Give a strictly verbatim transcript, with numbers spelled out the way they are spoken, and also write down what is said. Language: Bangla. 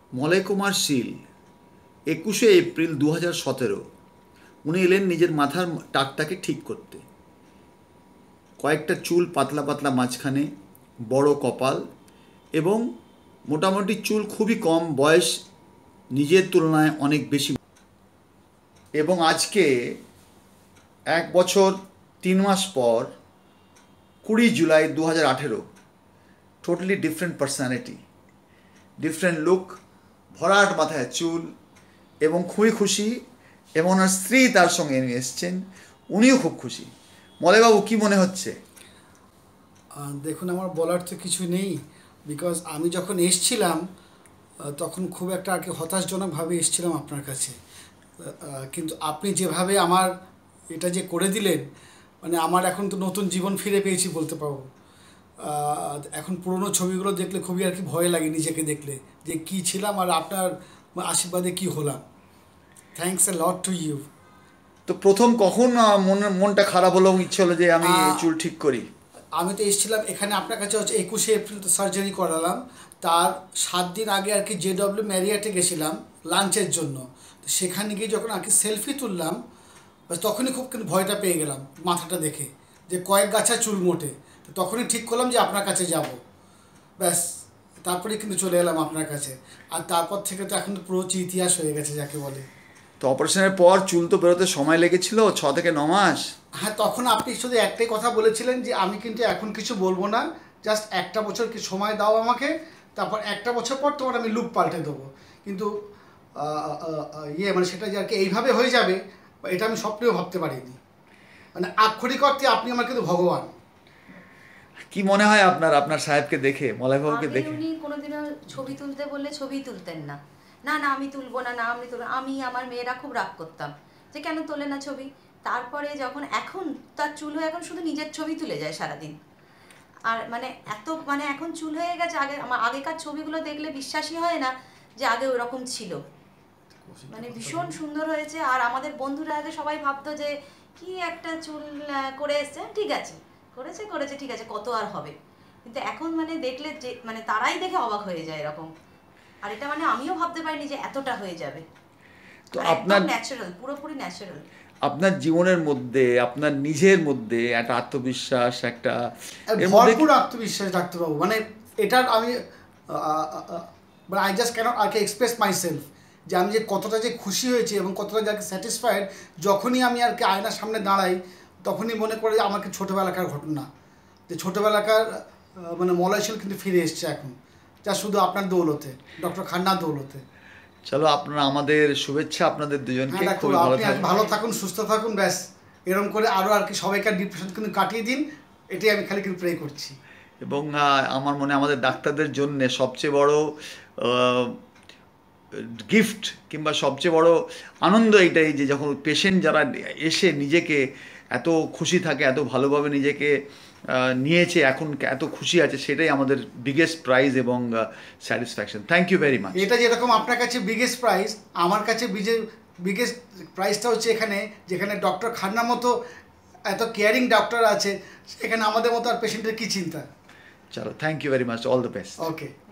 মলয় কুমার শীল একুশে এপ্রিল দু হাজার সতেরো উনি এলেন নিজের মাথার টাকটাকে ঠিক করতে। কয়েকটা চুল পাতলা পাতলা মাঝখানে, বড় কপাল এবং মোটামুটি চুল খুবই কম, বয়স নিজের তুলনায় অনেক বেশি। এবং আজকে এক বছর তিন মাস পর কুড়ি জুলাই দু হাজার আঠেরো totally different personality, different look, ভরাট মাথায় চুল এবং খুবই খুশি। এবং ওনার স্ত্রী তার সঙ্গে নিয়ে এসছেন, উনিও খুব খুশি। মলয়বাবু, কী মনে হচ্ছে? দেখুন, আমার বলার তো কিছু নেই, বিকজ আমি যখন এসছিলাম তখন খুব একটা আর কি হতাশজনকভাবে এসছিলাম আপনার কাছে। কিন্তু আপনি যেভাবে আমার এটা যে করে দিলেন, মানে আমার এখন তো নতুন জীবন ফিরে পেয়েছি বলতে পারবো। এখন পুরনো ছবিগুলো দেখলে খুবই আর কি ভয় লাগে নিজেকে দেখলে, যে কী ছিলাম আর আপনার আশীর্বাদে কী হলাম। Thanks a lot to you. তো প্রথম কখন মন মনটা খারাপ হলো, ইচ্ছে হলো যে আমি চুল ঠিক করি? আমি তো এসেছিলাম এখানে আপনার কাছে হচ্ছে একুশে এপ্রিল তো সার্জারি করালাম, তার সাত দিন আগে আর কি জে ডব্লিউ ম্যারিয়াটে গেছিলাম লাঞ্চের জন্য। তো সেখানে গিয়ে যখন আর কি সেলফি তুললাম, বাস তখনই খুব কিন্তু ভয়টা পেয়ে গেলাম মাথাটা দেখে, যে কয়েক গাছা চুল মোটে। তো তখনই ঠিক করলাম যে আপনার কাছে যাব। ব্যাস তারপরে কিন্তু চলে এলাম আপনার কাছে। আর তারপর থেকে তো এখন তো পুরো ইতিহাস হয়ে গেছে যাকে বলে। তো অপারেশনের পর চুল তো বেরোতে সময় লেগেছিল ছ থেকে ন মাস। হ্যাঁ, তখন আপনি শুধু একটাই কথা বলেছিলেন যে আমি কিন্তু এখন কিছু বলবো না, জাস্ট একটা বছর কি সময় দাও আমাকে, তারপর একটা বছর পর তোমার আমি লুক পাল্টে দেবো। কিন্তু ইয়ে মানে সেটা যে আর কি এইভাবে হয়ে যাবে এটা আমি স্বপ্নেও ভাবতে পারিনি। মানে আক্ষরিক অর্থে আপনি আমার কিন্তু ভগবান। কি মনে হয় আপনার আপনার সাহেবকে দেখে, মলয়বাবুকে দেখে? উনি কোনোদিনও ছবি তুলতে বললে ছবি তুলতেন না। না না আমি তুলবো না, না আমি তুলবো। আমি আমার মেয়েরা খুব রাগ করতাম যে কেন তোলে না ছবি। তারপরে যখন এখন তার চুল হয়ে এখন শুধু নিজের ছবি তুলে যায় সারাদিন। আর মানে এত মানে এখন চুল হয়ে গেছে, আগে আমার আগেকার ছবিগুলো দেখলে বিশ্বাসই হয় না যে আগে ওরকম ছিল। মানে ভীষণ সুন্দর হয়েছে। আর আমাদের বন্ধুরা আগে সবাই ভাবতো যে কি একটা চুল করে এসছে, ঠিক আছে করেছে করেছে ঠিক আছে, কত আর হবে। কিন্তু এখন মানে দেখলে যে মানে তারাই দেখে অবাক হয়ে যায় এরকম। আর এটা মানে আমিও ভাবতে পারিনি যে এতটা হয়ে যাবে। তো আপনার ন্যাচারাল, পুরোপুরি ন্যাচারাল। আপনার জীবনের মধ্যে, আপনার নিজের মধ্যে একটা আত্মবিশ্বাস, একটা ভরপুর আত্মবিশ্বাস ডাক্তারবাবু। মানে এটার আমি মানে I just can't I can express myself যে আমি যে কতটা যে খুশি হয়েছি এবং কতটা যে স্যাটিসফাইড। যখনই আমি আর কি আয়নার সামনে দাঁড়াই তখনই মনে করে যে আমাকে ছোটোবেলাকার ঘটনা, যে ছোটোবেলাকার মানে মলয় শীল কিন্তু ফিরে এসছে এখন, যা শুধু আপনার দৌলতে, ডক্টর খান্নার দৌলতে। চলো, আপনারা আমাদের শুভেচ্ছা আপনাদের দুজনকে। খুব ভালো থাকুন, সুস্থ থাকুন, ব্যাস এরকম করে আরও আর কি সবাইকার ডিপ্রেশন কিন্তু কাটিয়ে দিন, এটাই আমি খালি কিন্তু প্রে করছি। এবং আমার মনে আমাদের ডাক্তারদের জন্য সবচেয়ে বড় গিফট কিংবা সবচেয়ে বড় আনন্দ এইটাই যে যখন পেশেন্ট যারা এসে নিজেকে এত খুশি থাকে, এত ভালোভাবে নিজেকে নিয়েছে, এখন এত খুশি আছে, সেটাই আমাদের বিগেস্ট প্রাইজ এবং satisfaction. Thank you very much. এটা যেরকম আপনার কাছে বিগেস্ট প্রাইজ, আমার কাছে বিগেস্ট প্রাইজটা হচ্ছে এখানে যেখানে ডক্টর খান্নার মতো এত কেয়ারিং ডক্টর আছে, সেখানে আমাদের মতো আর পেশেন্টের কী চিন্তা। চলো, thank you very much, all the best. Okay.